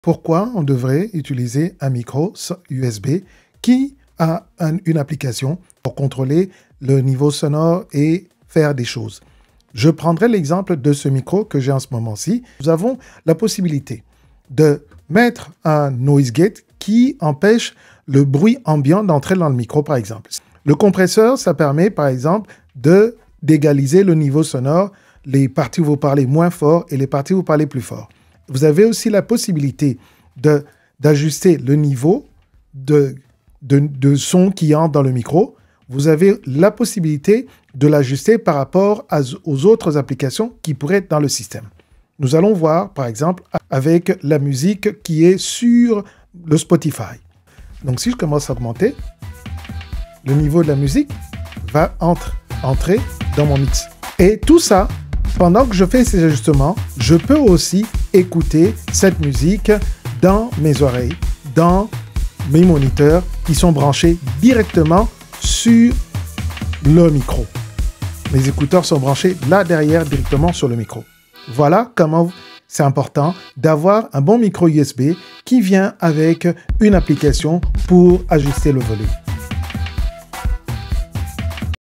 Pourquoi on devrait utiliser un micro USB qui a une application pour contrôler le niveau sonore et faire des choses? Je prendrai l'exemple de ce micro que j'ai en ce moment-ci. Nous avons la possibilité de mettre un noise gate qui empêche le bruit ambiant d'entrer dans le micro, par exemple. Le compresseur, ça permet, par exemple, d'égaliser le niveau sonore, les parties où vous parlez moins fort et les parties où vous parlez plus fort. Vous avez aussi la possibilité d'ajuster le niveau de son qui entre dans le micro. Vous avez la possibilité de l'ajuster par rapport aux autres applications qui pourraient être dans le système. Nous allons voir, par exemple, avec la musique qui est sur le Spotify. Donc, si je commence à augmenter, le niveau de la musique va entrer dans mon mix. Et tout ça, pendant que je fais ces ajustements, je peux aussi écouter cette musique dans mes oreilles, dans mes moniteurs qui sont branchés directement sur le micro. Mes écouteurs sont branchés là derrière directement sur le micro. Voilà comment c'est important d'avoir un bon micro USB qui vient avec une application pour ajuster le volume.